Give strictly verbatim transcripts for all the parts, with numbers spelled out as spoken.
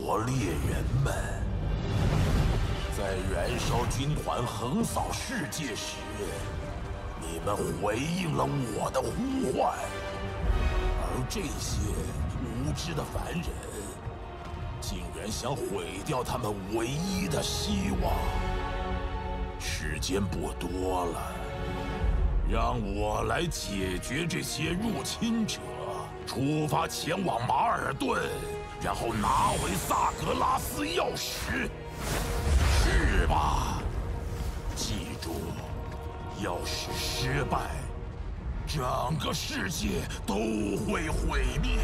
国猎人们，在燃烧军团横扫世界时，你们回应了我的呼唤，而这些无知的凡人，竟然想毁掉他们唯一的希望。时间不多了，让我来解决这些入侵者，出发前往马尔顿。 然后拿回萨格拉斯钥匙，是吧？记住，要是失败，整个世界都会毁灭。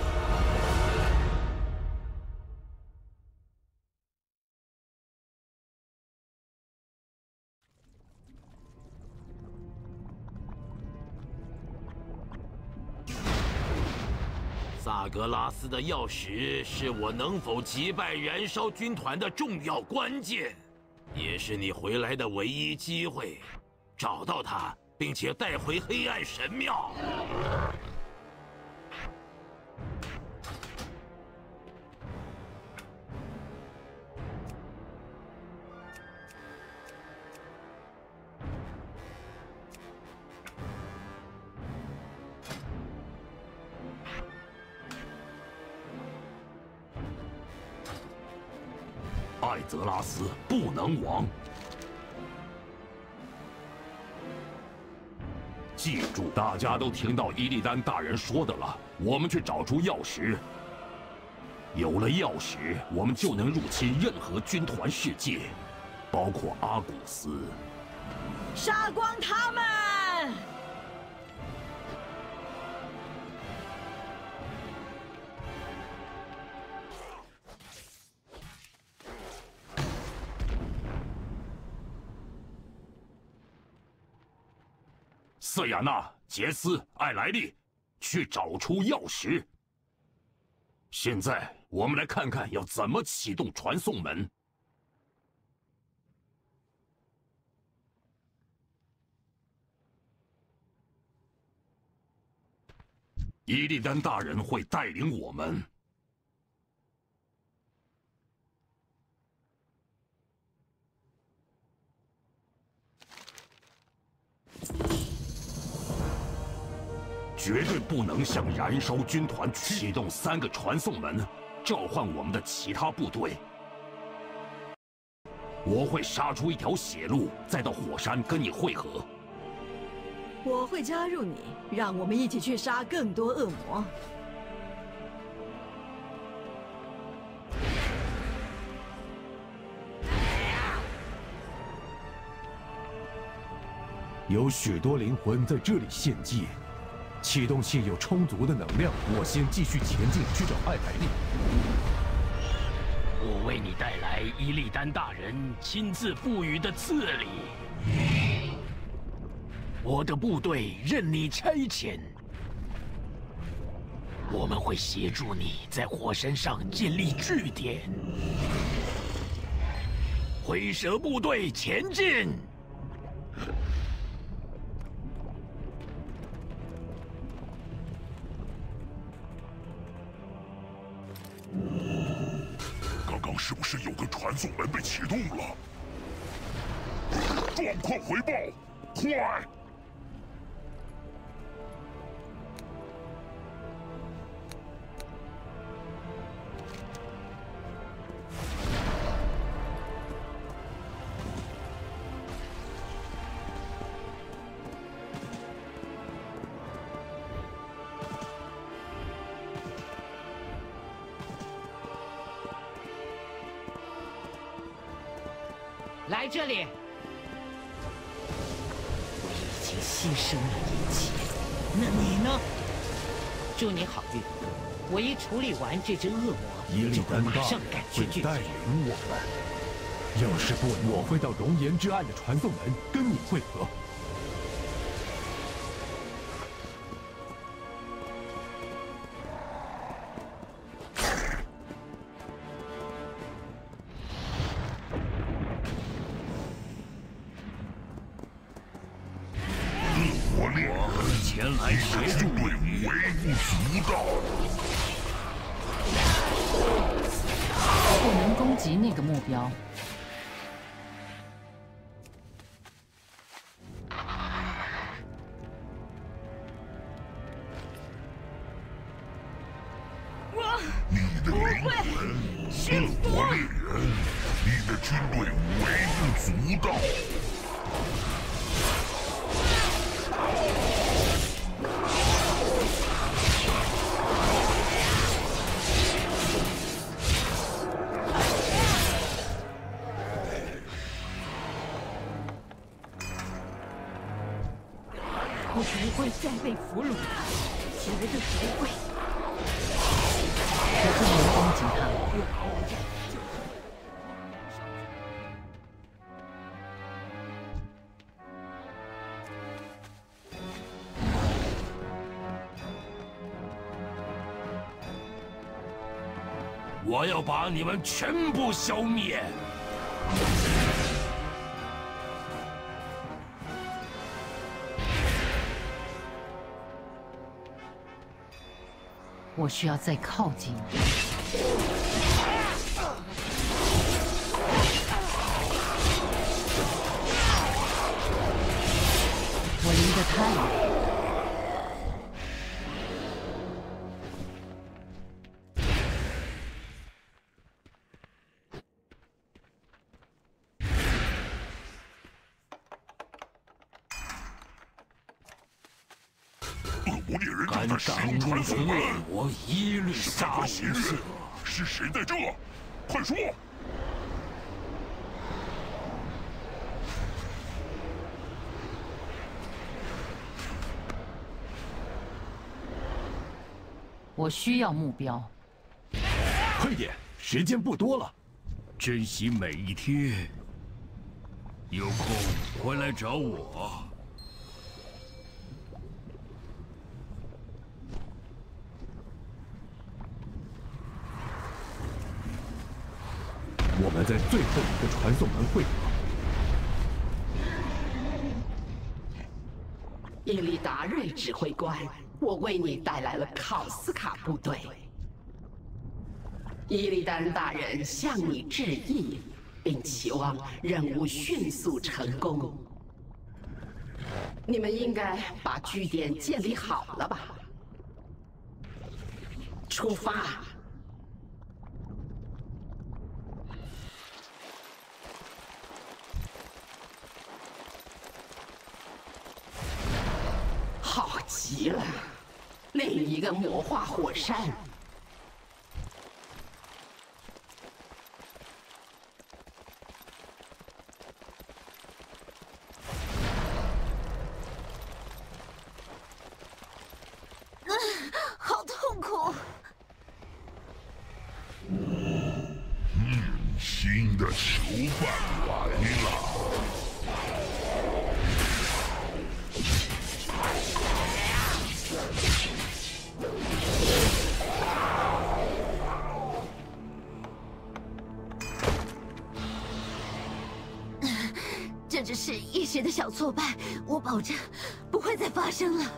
萨格拉斯的钥匙是我能否击败燃烧军团的重要关键，也是你回来的唯一机会。找到它，并且带回黑暗神庙。艾泽拉斯不能亡！记住，大家都听到伊利丹大人说的了。我们去找出钥匙。有了钥匙，我们就能入侵任何军团世界，包括阿古斯。 杀光他们！ 瑟亚娜、杰斯、艾莱利，去找出钥匙。现在，我们来看看要怎么启动传送门。伊利丹大人会带领我们。 绝对不能向燃烧军团启动三个传送门，召唤我们的其他部队。我会杀出一条血路，再到火山跟你会合。 我会加入你，让我们一起去杀更多恶魔。 有许多灵魂在这里献祭。 启动器有充足的能量，我先继续前进去找艾莱利。 我为你带来伊利丹大人亲自赋予的赐礼。我的部队任你差遣，我们会协助你在火山上建立据点。灰蛇部队前进！ 刚刚是不是有个传送门被启动了？状况回报，快！ 来这里！我已经牺牲了一切，那你呢？祝你好运！我一处理完这只恶魔， 伊利丹大人会带领我们。要是不，我会到熔岩之岸的传送门跟你会合。 前来协助队伍微不足道。 攻击那个目标。 我你的不会灵魂驯服。 恶火猎人，你的军队微不足道。 我不会再被俘虏，绝对不会。 我不能攻击他。 我要把你们全部消灭！ 我需要再靠近你。我离得太远。 恶魔猎人敢正在使挡路的用传送门， 恶魔一律是杀无个新人赦。， 是谁在这？快说！ 我需要目标。 快点，时间不多了。 珍惜每一天，有空回来找我。 我们在最后一个传送门汇合。 伊利达瑞指挥官，我为你带来了考斯卡部队。伊利丹大人向你致意，并期望任务迅速成功。你们应该把据点建立好了吧？出发！好极了，另一个魔化火山。 好痛苦！ 新的囚犯来了。 这只是一时的小挫败，我保证不会再发生了。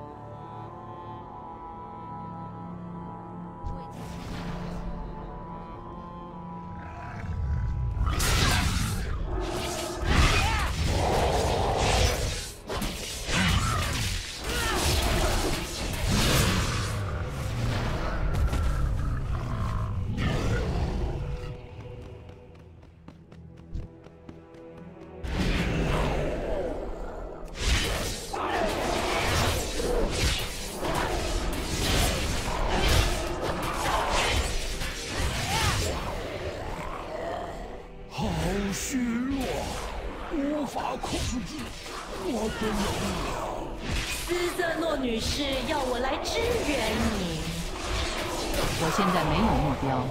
好虚弱，无法控制我的能量。 斯瑟诺女士要我来支援你。我现在没有目标。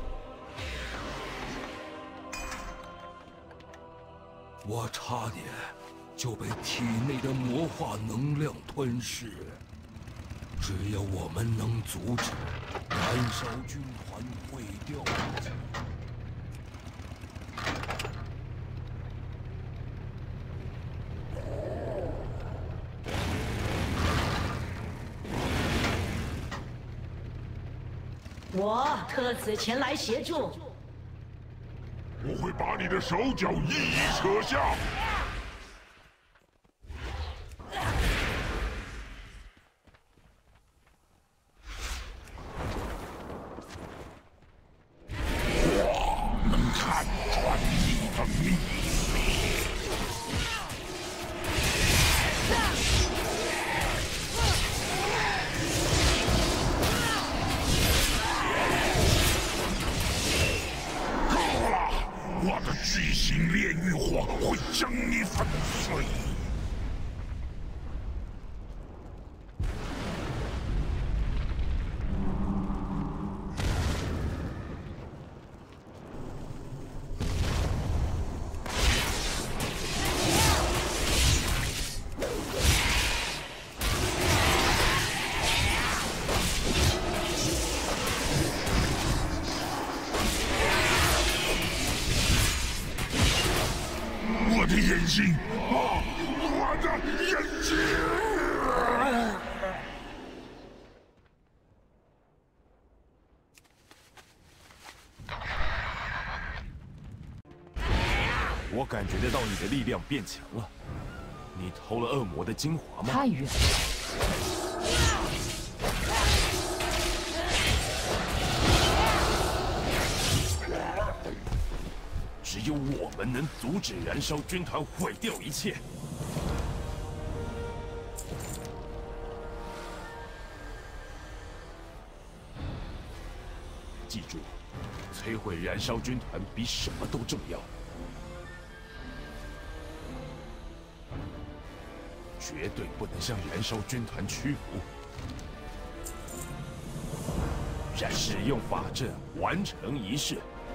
我差点就被体内的魔化能量吞噬，只有我们能阻止燃烧军团毁掉自己。 我特此前来协助。 我会把你的手脚一一扯下。我能看穿你的秘密。 我的巨型炼狱火会将你粉碎。我的眼睛，啊！我的眼睛！ 我感觉得到你的力量变强了。你偷了恶魔的精华吗？ 太远了。 只有我们能阻止燃烧军团毁掉一切。记住，摧毁燃烧军团比什么都重要。绝对不能向燃烧军团屈服。使用法阵，完成仪式。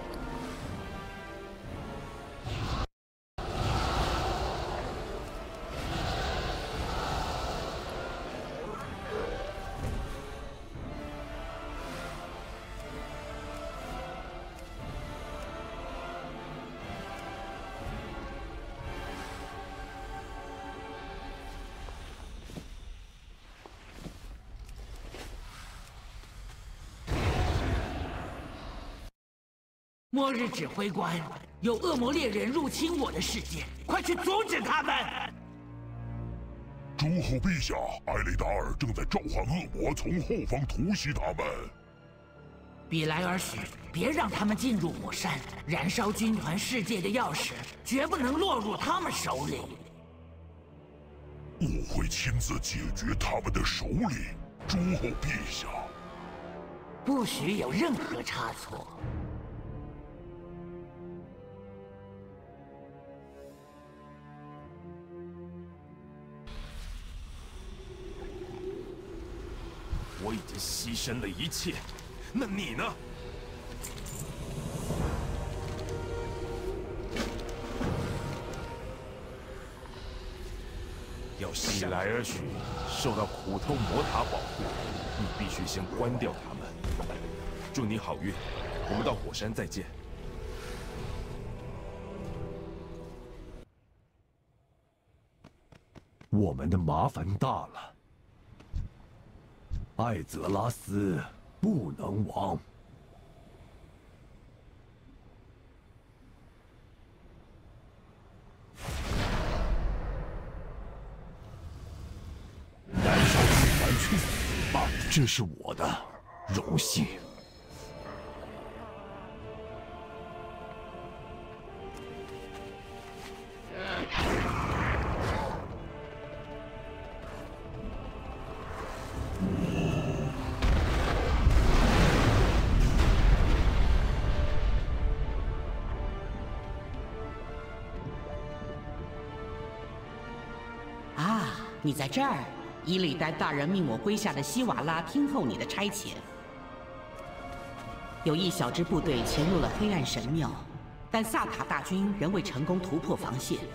末日指挥官，有恶魔猎人入侵我的世界，快去阻止他们！ 诸侯陛下，艾雷达尔正在召唤恶魔从后方突袭他们。 比莱尔许，别让他们进入火山，燃烧军团世界的钥匙绝不能落入他们手里。 我会亲自解决他们的首领，诸侯陛下。 不许有任何差错。 我已经牺牲了一切，那你呢？要希莱尔许受到苦痛魔塔保护，你必须先关掉他们。祝你好运，我们到火山再见。 我们的麻烦大了。 艾泽拉斯不能亡。燃烧军团去死吧！这是我的荣幸。 你在这儿，伊利丹大人命我麾下的希瓦拉听候你的差遣。有一小支部队潜入了黑暗神庙，但萨塔大军仍未成功突破防线。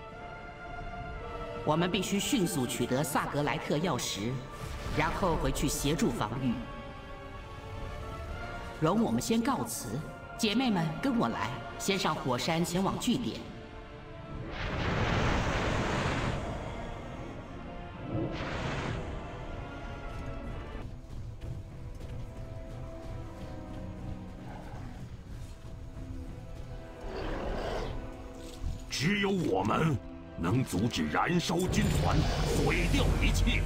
我们必须迅速取得萨格莱特钥匙，然后回去协助防御。容我们先告辞，姐妹们跟我来，先上火山前往据点。 只有我们能阻止燃烧军团，毁掉一切。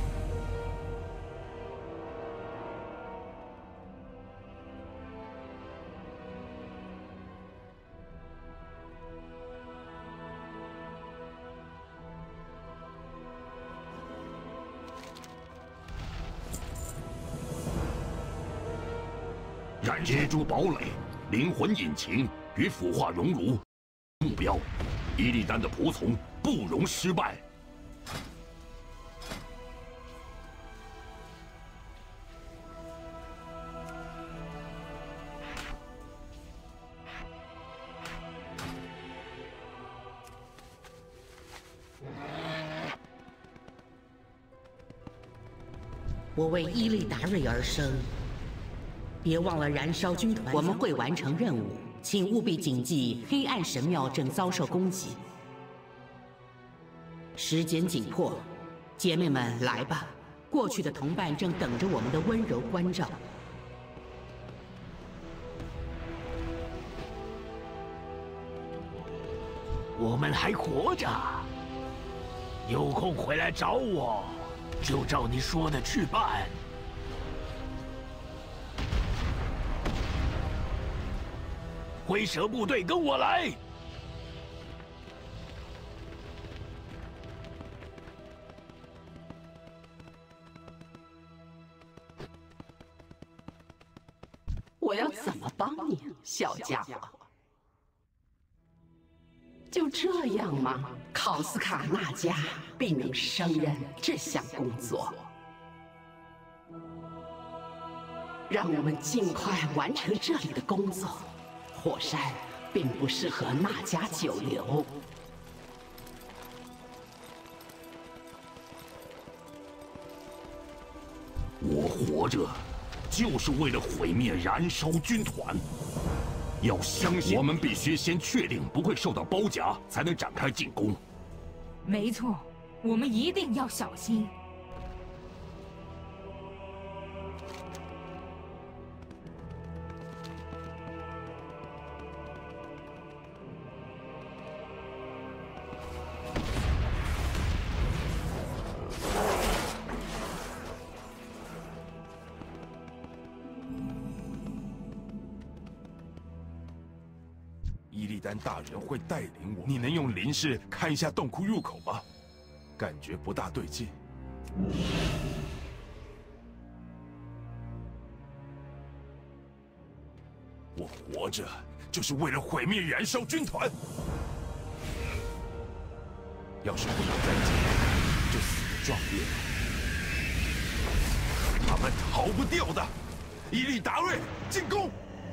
燃蜘蛛堡垒、灵魂引擎与腐化熔炉目标，伊利丹的仆从不容失败。 我为伊利达瑞而生。别忘了燃烧军团，我们会完成任务，请务必谨记，黑暗神庙正遭受攻击。时间紧迫，姐妹们，来吧！过去的同伴正等着我们的温柔关照。 我们还活着，有空回来找我，就照你说的去办。灰蛇部队，跟我来！ 我要怎么帮你，小家伙？就这样吗？考斯卡纳加并能胜任这项工作。让我们尽快完成这里的工作。火山并不适合那家久留。 我活着，就是为了毁灭燃烧军团。要相信，我们必须先确定不会受到包夹，才能展开进攻。 没错，我们一定要小心。 伊利丹大人会带领我，你能用灵视看一下洞窟入口吗？感觉不大对劲。我活着就是为了毁灭燃烧军团。要是不能再见，就死得壮烈。他们逃不掉的。伊利达瑞，进攻！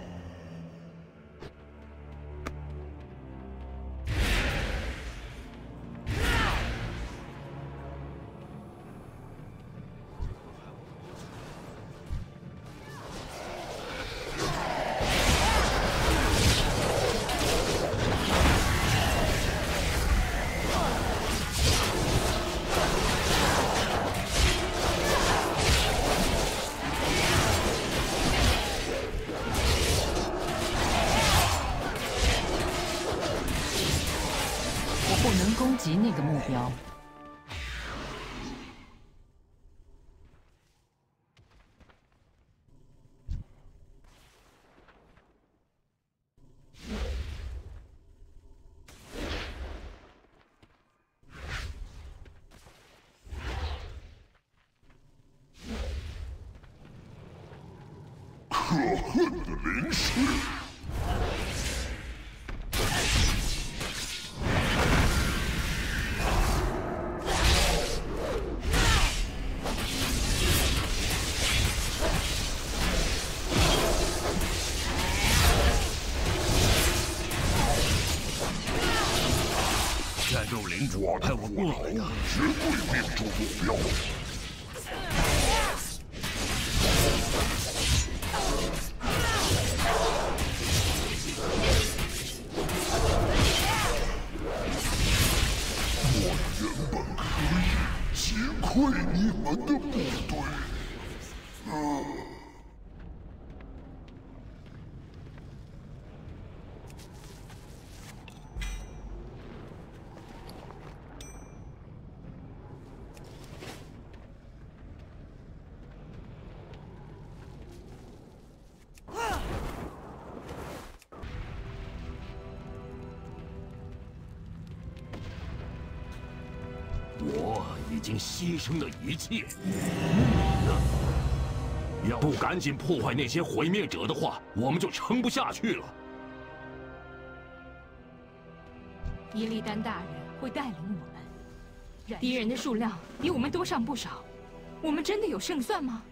不能攻击那个目标。 可恨的灵视！ 战斗领主派我过来的， 绝对命中目标。我原本可以击溃你们的部队，呃。 经牺牲了一切，要不赶紧破坏那些毁灭者的话，我们就撑不下去了。 伊利丹大人会带领我们，敌人的数量比我们多上不少，我们真的有胜算吗？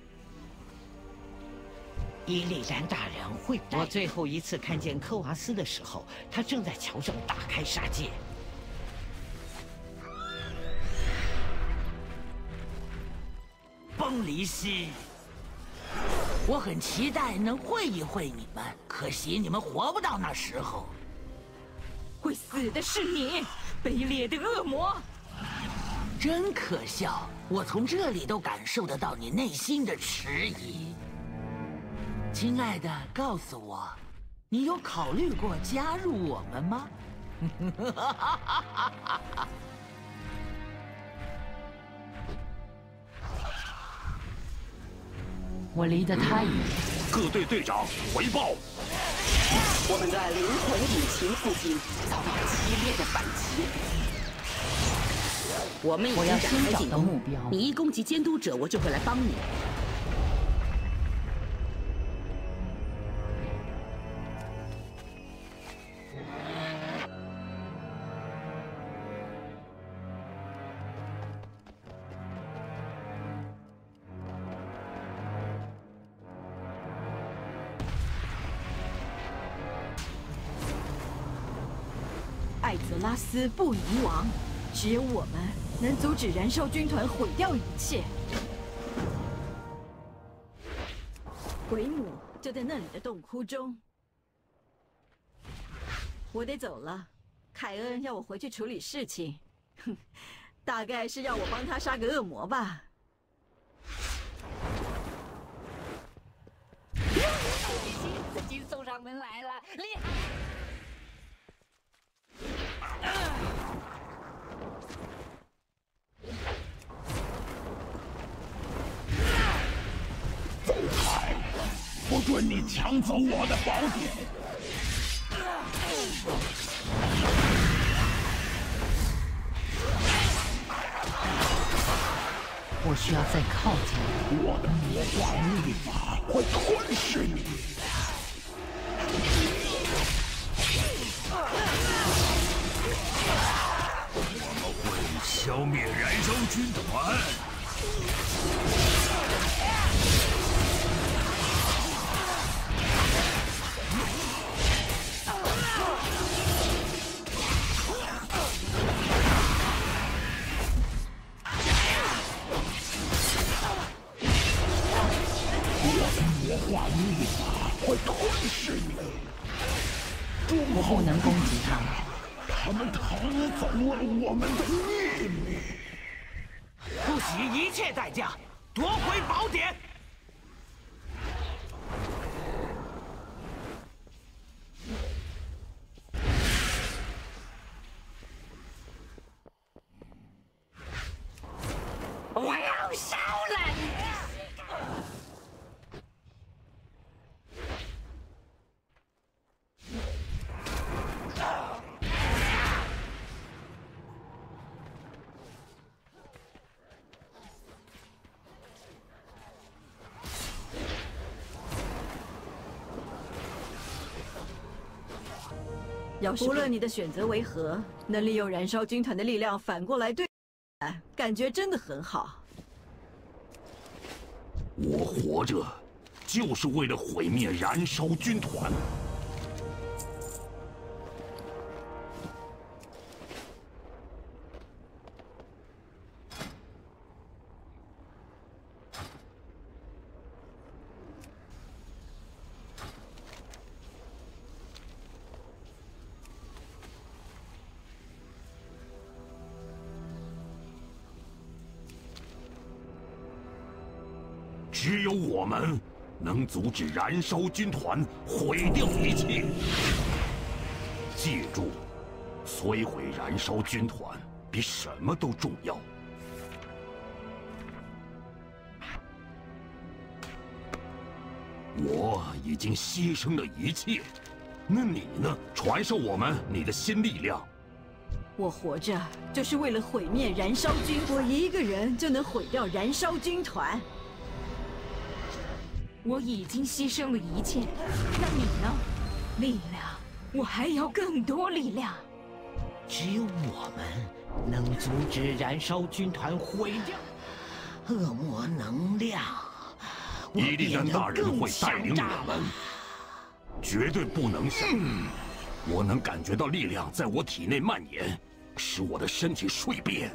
伊利丹大人会带。我最后一次看见科瓦斯的时候，他正在桥上大开杀戒。 崩离西，我很期待能会一会你们，可惜你们活不到那时候。 会死的是你，卑劣的恶魔！ 真可笑，我从这里都感受得到你内心的迟疑。亲爱的，告诉我，你有考虑过加入我们吗？ 我离得太远。 各队队长回报。 我们在灵魂引擎附近遭到激烈的反击。 我们已经展开进攻，你一攻击监督者，我就会来帮你。 艾泽拉斯不能亡，只有我们能阻止燃烧军团毁掉一切。鬼母就在那里的洞窟中。我得走了，凯恩要我回去处理事情，哼，大概是让我帮他杀个恶魔吧。 自己送上门来了，厉害！ 走开！不准你抢走我的宝典！ 我需要再靠近。 我的魔化秘法会吞噬你！ 消灭燃烧军团！ 我的魔化秘法会吞噬你！ 我不能攻击他们。 他们偷走了我们的秘密， 不惜一切代价夺回宝典。 我要烧了你！ 要是无论你的选择为何，能利用燃烧军团的力量反过来对，感觉真的很好。 我活着，就是为了毁灭燃烧军团。只有我们能阻止燃烧军团毁掉一切。记住，摧毁燃烧军团比什么都重要。我已经牺牲了一切，那你呢？传授我们你的新力量。 我活着就是为了毁灭燃烧军，我一个人就能毁掉燃烧军团。 我已经牺牲了一切，那你呢？力量，我还要更多力量。 只有我们能阻止燃烧军团毁掉恶魔能量。 伊利丹大人会带领我们，绝对不能想。嗯 我能感觉到力量在我体内蔓延，使我的身体蜕变。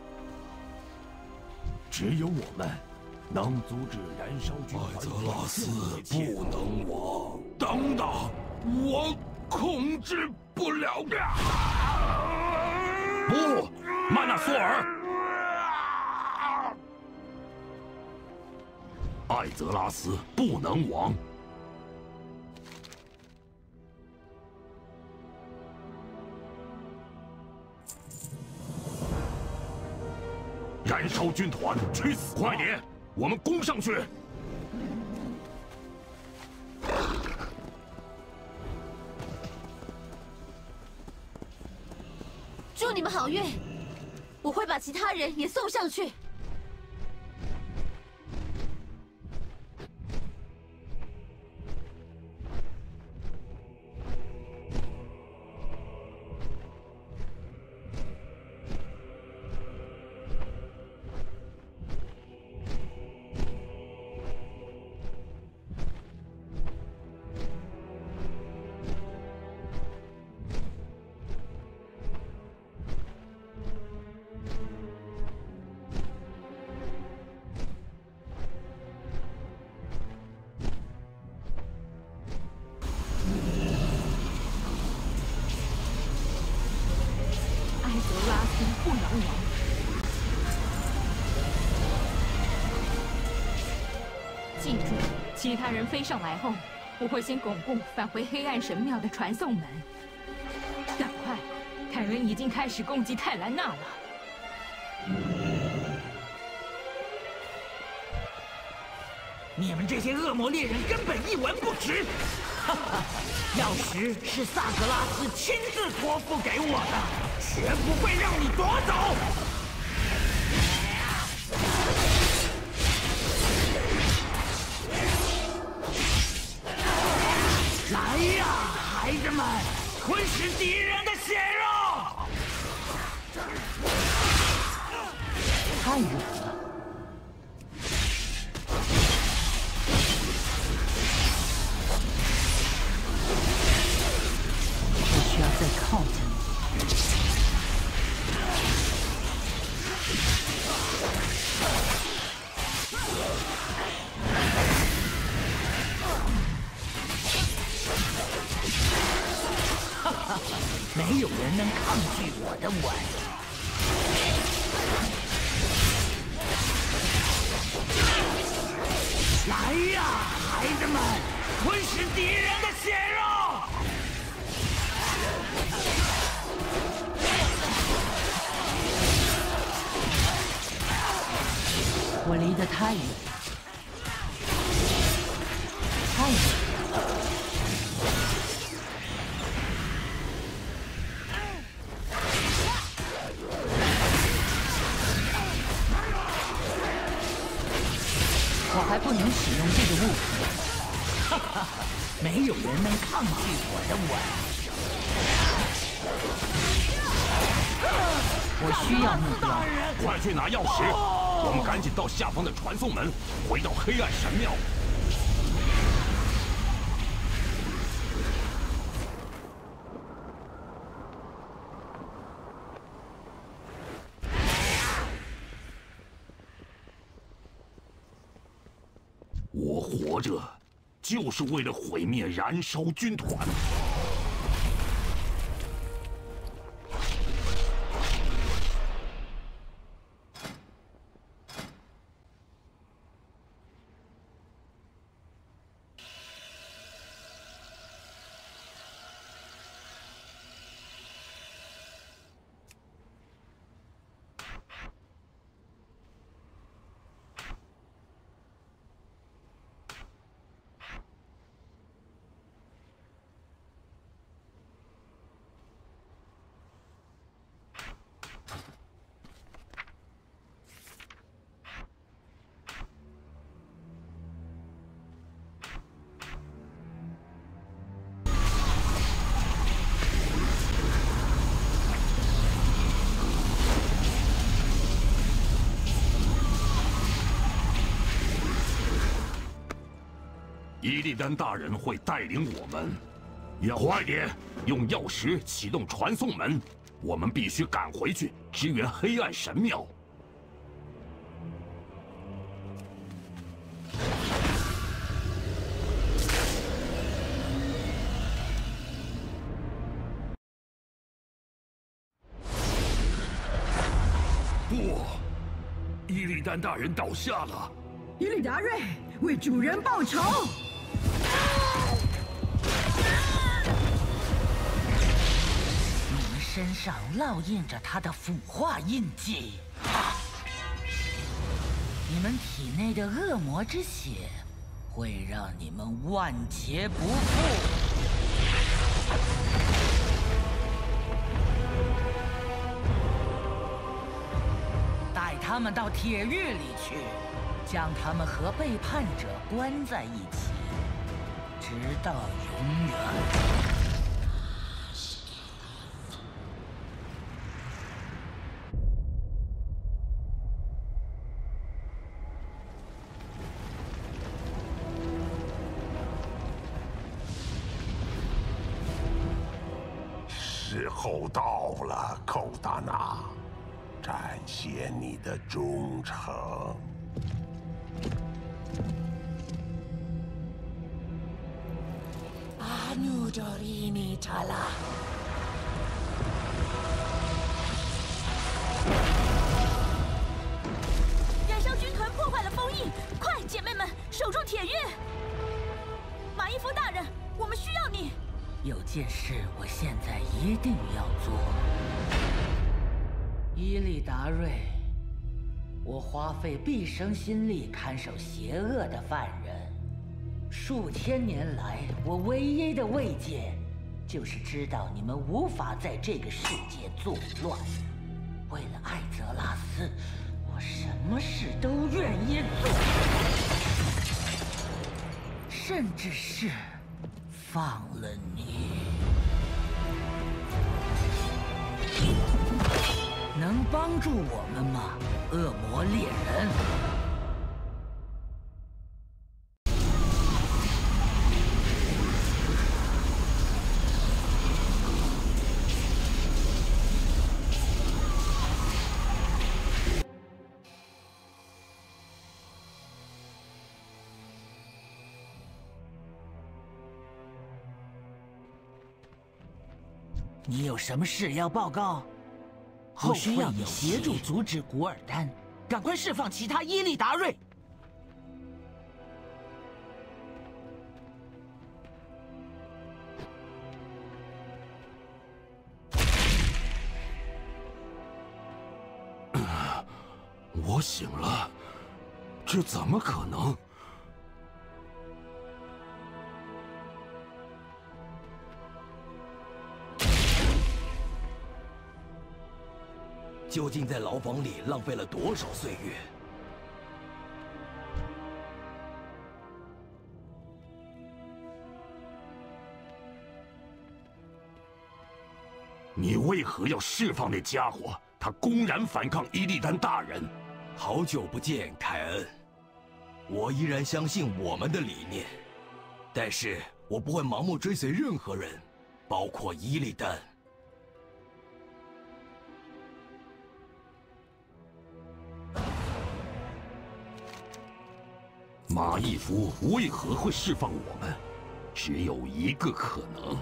只有我们能阻止燃烧军团。 艾泽拉斯不能亡！ 等等，我控制不了。不，曼纳索尔，艾泽拉斯不能亡。 燃烧军团，去死！快点，我们攻上去！ 祝你们好运！我会把其他人也送上去。 不能亡。记住，其他人飞上来后，我会先巩固返回黑暗神庙的传送门。赶快，凯恩已经开始攻击泰兰娜了。 你们这些恶魔猎人根本一文不值！哈哈，钥匙是萨格拉斯亲自托付给我的，绝不会让你夺走！来呀，孩子们，吞噬敌人的血肉！ 太远了。 需要再靠近一点。 哈哈，没有人能抗拒我的吻。来呀，孩子们，吞噬敌人的血肉！ 我离得太远，太远。我还不能使用这个物品。 哈哈，没有人能抗拒我的吻。 我需要目标， 快去拿钥匙！我们赶紧到下方的传送门，回到黑暗神庙。我活着，就是为了毁灭燃烧军团。 利丹大人会带领我们。要快点，用药石启动传送门，我们必须赶回去支援黑暗神庙。 不，伊利丹大人倒下了。 伊利达瑞，为主人报仇！ 你们身上烙印着他的腐化印记，你们体内的恶魔之血会让你们万劫不复。 带他们到铁狱里去，将他们和背叛者关在一起，直到永远。 时候到了，寇达纳。 展现你的忠诚。 阿努多利米查拉， 燃烧军团破坏了封印，快，姐妹们，守住铁狱！马伊夫大人，我们需要你。 有件事我现在一定要做。 伊利达瑞，我花费毕生心力看守邪恶的犯人，数千年来，我唯一的慰藉，就是知道你们无法在这个世界作乱。为了艾泽拉斯，我什么事都愿意做，甚至是放了你。 能帮助我们吗，恶魔猎人？你有什么事要报告？ 我需要你协助阻止古尔丹，赶快释放其他伊利达瑞。 我醒了，这怎么可能？ 究竟在牢房里浪费了多少岁月？ 你为何要释放那家伙？他公然反抗伊利丹大人。 好久不见，凯恩。我依然相信我们的理念，但是我不会盲目追随任何人，包括伊利丹。 马义夫为何会释放我们？只有一个可能：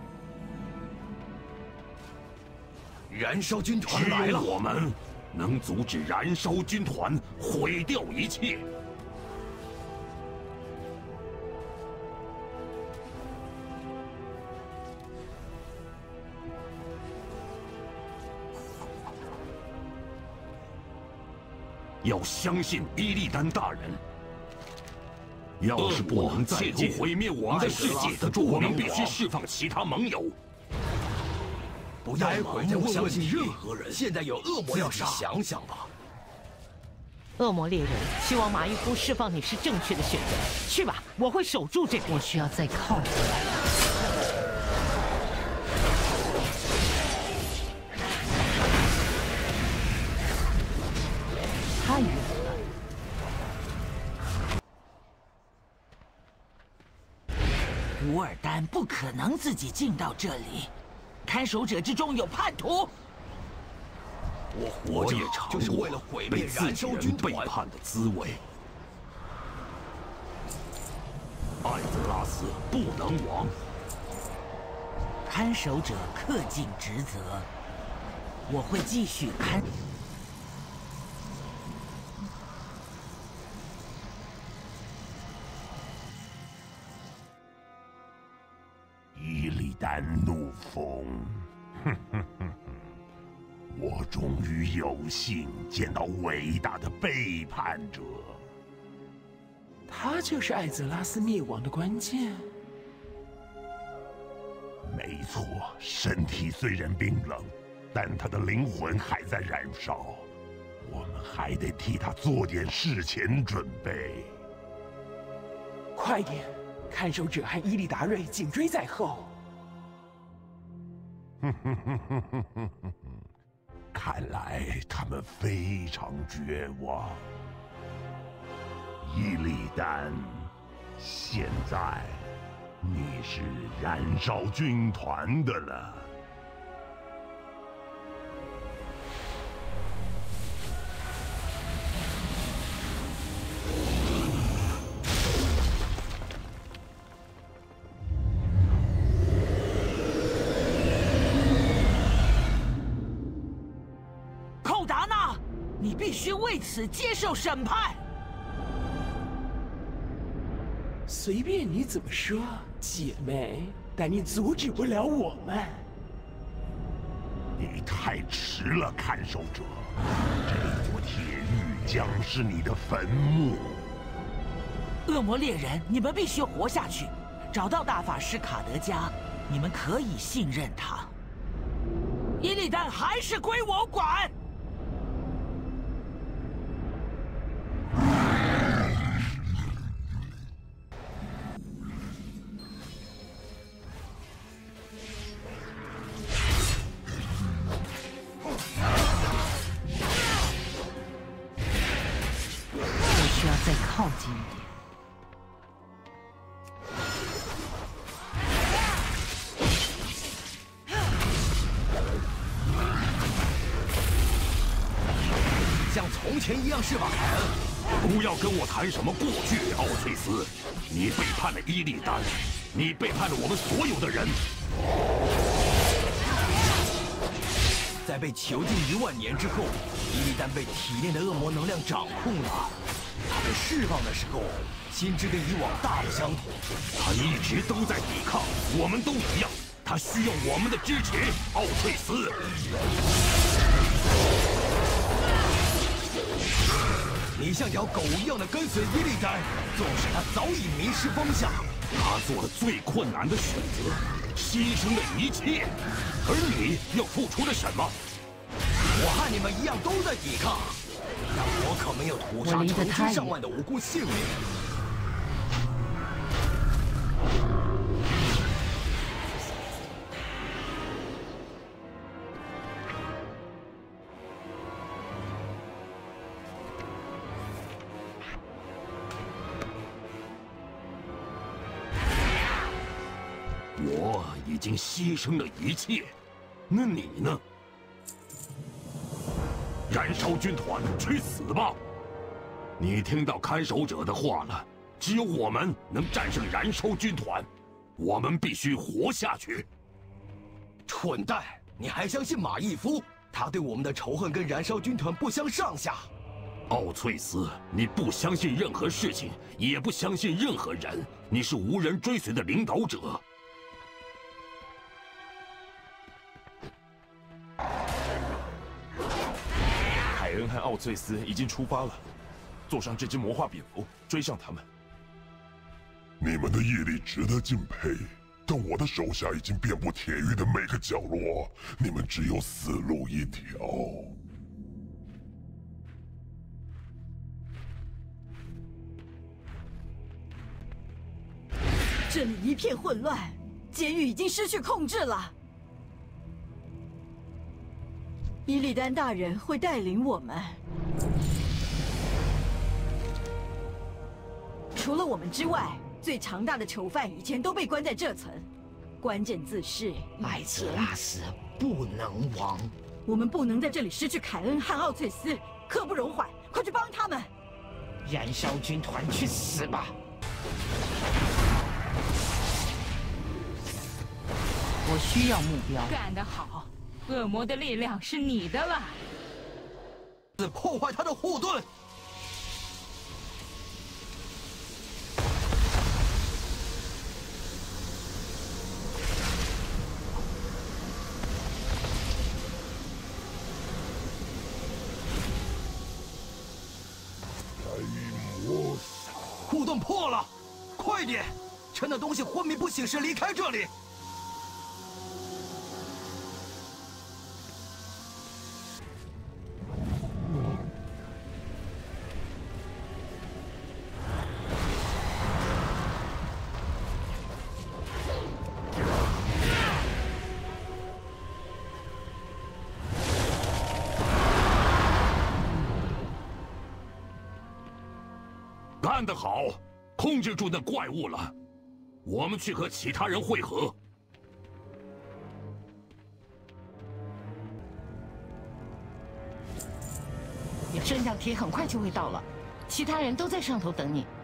燃烧军团来了。 只有我们能阻止燃烧军团，毁掉一切。要相信伊利丹大人。 要是不能再度毁灭我们的世界，我们必须释放其他盟友。 不要盲目相信任何人。现在有恶魔要杀，想想吧。 恶魔猎人希望马伊夫释放你是正确的选择。去吧，我会守住这边。 我需要再靠过来。太远了。 古尔丹不可能自己进到这里，看守者之中有叛徒。 我活着就是为了毁灭燃烧军团，背叛的滋味。艾泽拉斯不能亡。 看守者恪尽职责，我会继续看。 伊利丹怒风，哼哼哼哼！我终于有幸见到伟大的背叛者。 他就是艾泽拉斯灭亡的关键。 没错，身体虽然冰冷，但他的灵魂还在燃烧。我们还得替他做点事前准备。 快点！看守者和伊利达瑞紧追在后。 看来他们非常绝望。伊利丹，现在你是燃烧军团的了。 寇达纳，你必须为此接受审判。 随便你怎么说，姐妹，但你阻止不了我们。 你太迟了，看守者，这座铁狱将是你的坟墓。 恶魔猎人，你们必须活下去，找到大法师卡德加，你们可以信任他。伊利丹还是归我管。 再靠近一点。 像从前一样是吧，凯恩？不要跟我谈什么过去，奥翠斯。你背叛了伊利丹，你背叛了我们所有的人。 在被囚禁一万年之后，伊利丹被体内的恶魔能量掌控了。他被释放的时候，心智跟以往大不相同。 他一直都在抵抗，我们都一样。他需要我们的支持，奥翠斯。 你像条狗一样的跟随伊利丹，纵使他早已迷失方向。 他做了最困难的选择，牺牲了一切。而你又付出了什么？ 我和你们一样都在抵抗。但我可没有屠杀成千上万的无辜性命。 我已经牺牲了一切，那你呢？燃烧军团，去死吧！你听到看守者的话了，只有我们能战胜燃烧军团，我们必须活下去。 蠢蛋，你还相信马义夫？他对我们的仇恨跟燃烧军团不相上下。 奥翠斯，你不相信任何事情，也不相信任何人，你是无人追随的领导者。 凯恩和奥翠斯已经出发了，坐上这只魔化蝙蝠，追上他们。 你们的毅力值得敬佩，但我的手下已经遍布铁狱的每个角落，你们只有死路一条。 这里一片混乱，监狱已经失去控制了。伊利丹大人会带领我们。除了我们之外， 最强大的囚犯以前都被关在这层，关键字是艾泽拉斯不能亡。 我们不能在这里失去凯恩和奥翠丝，刻不容缓！快去帮他们！ 燃烧军团去死吧！我需要目标。 干得好，恶魔的力量是你的了。 破坏他的护盾。 护盾破了，快点！趁那东西昏迷不醒时离开这里。 干得好，控制住那怪物了。我们去和其他人会合。 升降梯很快就会到了，其他人都在上头等你。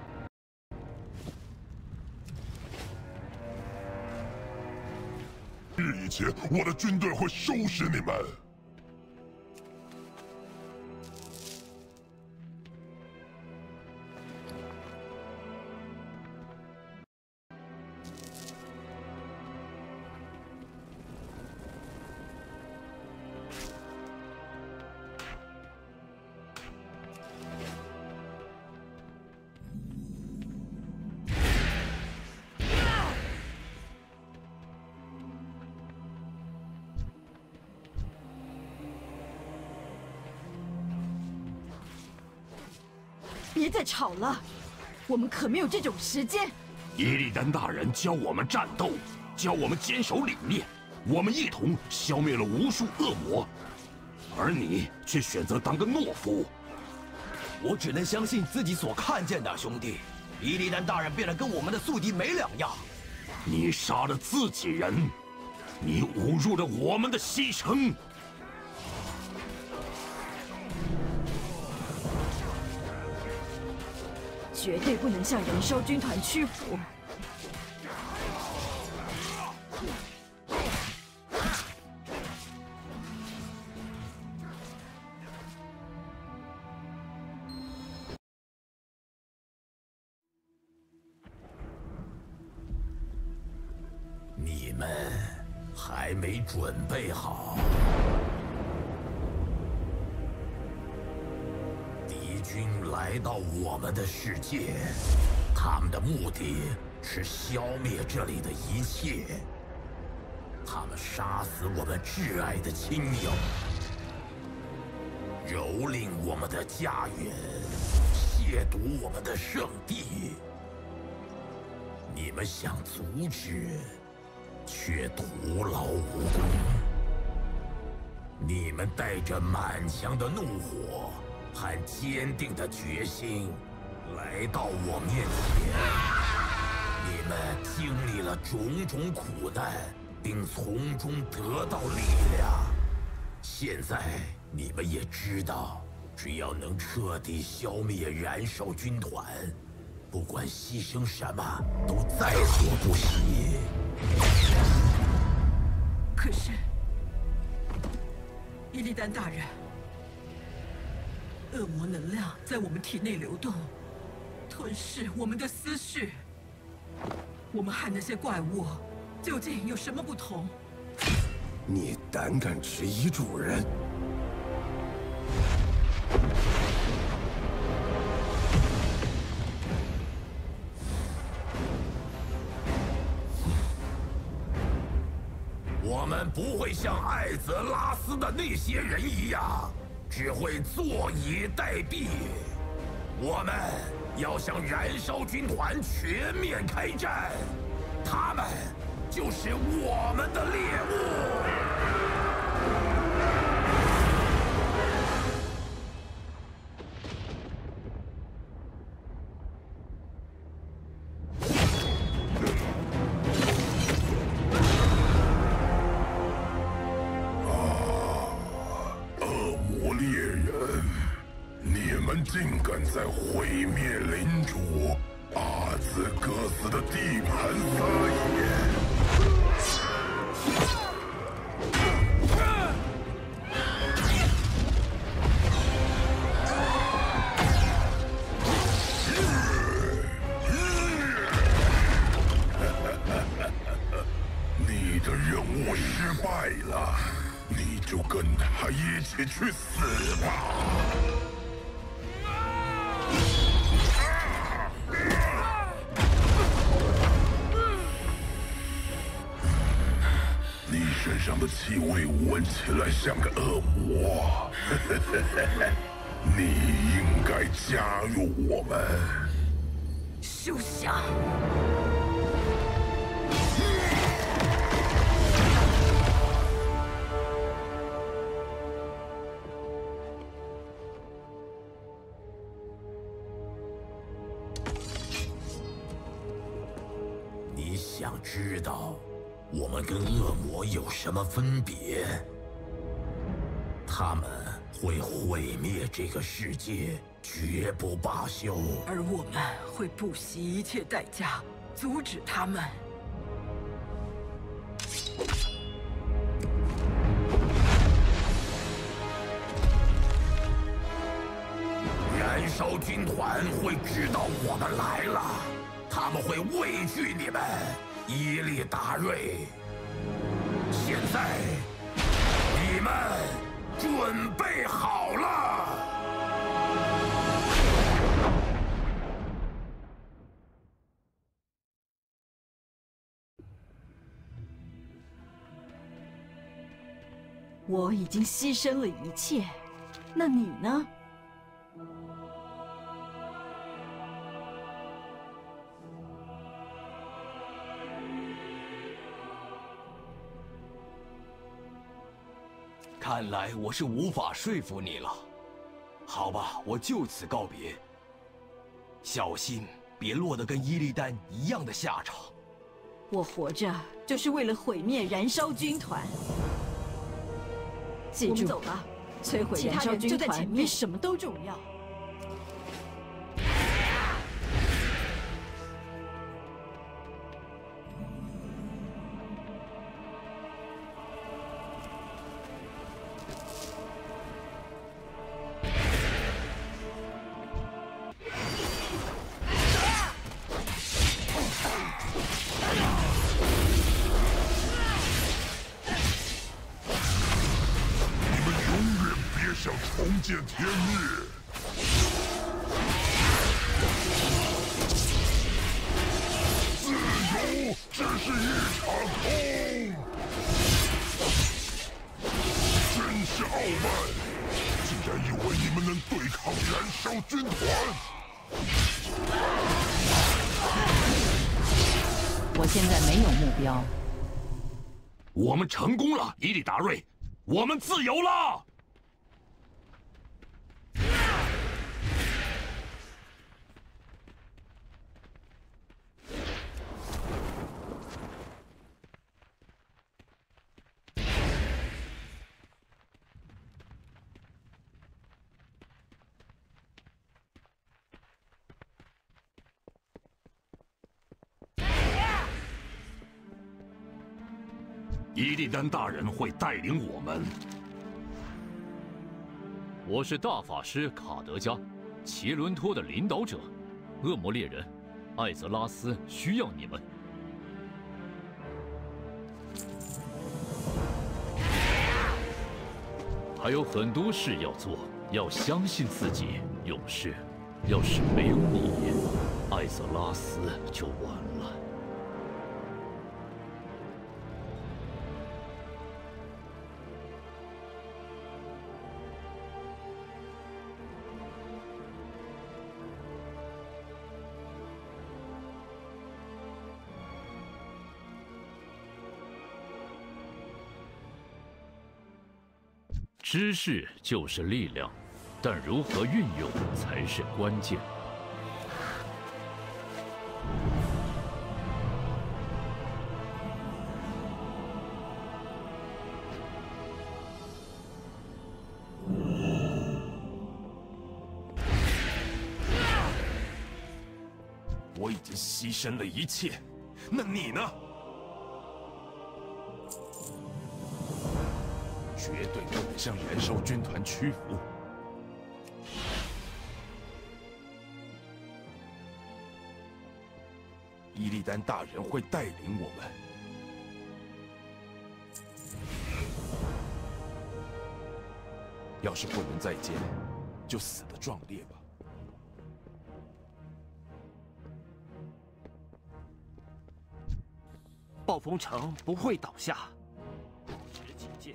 日以前，我的军队会收拾你们。 别再吵了，我们可没有这种时间。 伊利丹大人教我们战斗，教我们坚守理念，我们一同消灭了无数恶魔，而你却选择当个懦夫。 我只能相信自己所看见的，兄弟。伊利丹大人变得跟我们的宿敌没两样。 你杀了自己人，你侮辱了我们的牺牲。 绝对不能向燃烧军团屈服。 你们还没准备好。 敌军来到我们的世界，他们的目的是消灭这里的一切。他们杀死我们挚爱的亲友，蹂躏我们的家园，亵渎我们的圣地。你们想阻止，却徒劳无功。你们带着满腔的怒火。 和坚定的决心来到我面前，你们经历了种种苦难，并从中得到力量。现在你们也知道，只要能彻底消灭燃烧军团，不管牺牲什么，都在所不惜。 可是，伊利丹大人。 恶魔能量在我们体内流动，吞噬我们的思绪。我们和那些怪物究竟有什么不同？ 你胆敢质疑主人？ 我们不会像艾泽拉斯的那些人一样。 只会坐以待毙。我们要向燃烧军团全面开战，他们就是我们的猎物。 啊！ 竟敢在毁灭领主阿兹戈斯的地盘撒野！你的任务失败了，你就跟他一起去死吧！ 你身上的气味闻起来像个恶魔，你应该加入我们。 休想！ 你想知道？ 我们跟恶魔有什么分别？他们会毁灭这个世界，绝不罢休。 而我们会不惜一切代价阻止他们。 燃烧军团会知道我们来了，他们会畏惧你们。 伊利达瑞，现在你们准备好了。 我已经牺牲了一切，那你呢？ 看来我是无法说服你了。好吧，我就此告别。小心别落得跟伊利丹一样的下场。 我活着就是为了毁灭燃烧军团。记住，我们走吧。摧毁燃烧军团比什么都重要。 想重见天灭！自由只是一场空！真是傲慢，竟然以为你们能对抗燃烧军团！ 我现在没有目标。 我们成功了，伊利达瑞，我们自由了！ 伊利丹大人会带领我们。 我是大法师卡德加，奇伦托的领导者。恶魔猎人艾泽拉斯需要你们。还有很多事要做，要相信自己，勇士。要是没有你，艾泽拉斯就完了。 知识就是力量，但如何运用才是关键。 经牺牲了一切，那你呢？绝对不能向燃烧军团屈服。伊利丹大人会带领我们。要是不能再见，就死得壮烈吧。 暴风城不会倒下，保持警戒。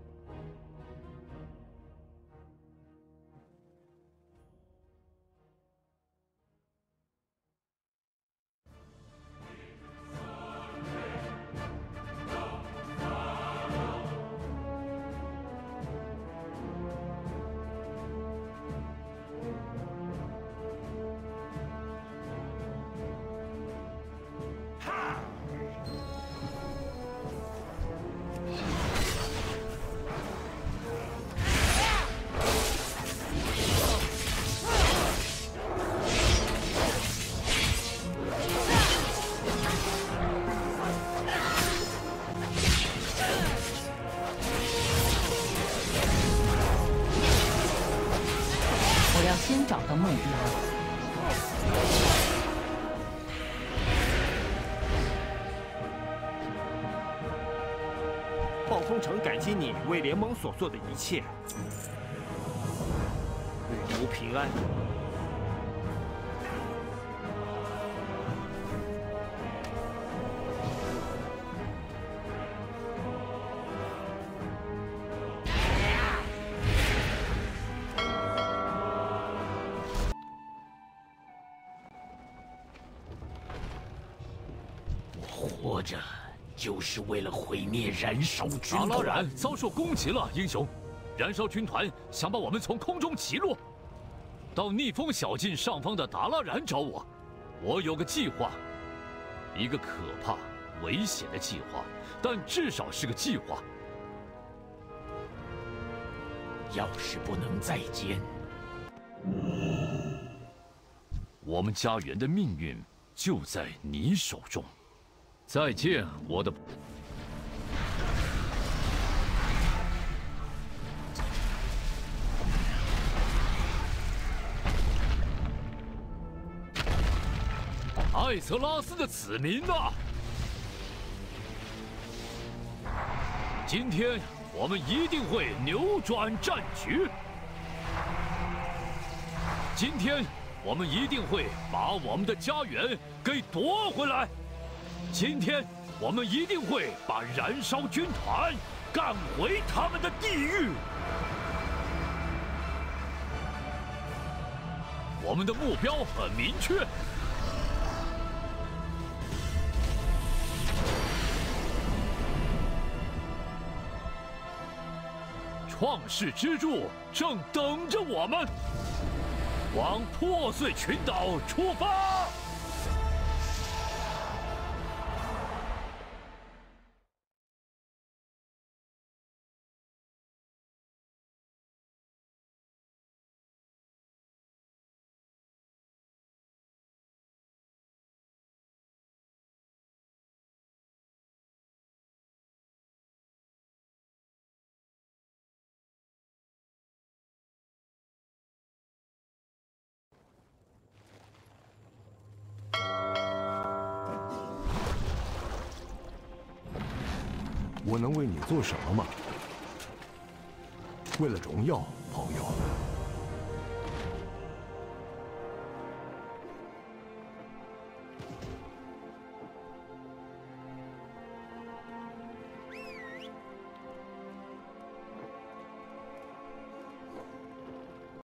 先找到目标。 暴风城感激你为联盟所做的一切，旅途平安。 活着就是为了毁灭燃烧军团。 达拉染遭受攻击了，英雄！燃烧军团想把我们从空中击落。到逆风小径上方的达拉染找我，我有个计划，一个可怕、危险的计划，但至少是个计划。 要是不能再见， 我们家园的命运就在你手中。再见，我的。艾泽拉斯的子民啊！今天我们一定会扭转战局。今天我们一定会把我们的家园给夺回来。今天我们一定会把燃烧军团赶回他们的地狱。我们的目标很明确。创世之柱正等着我们，往破碎群岛出发！ 我能为你做什么吗？为了荣耀，朋友。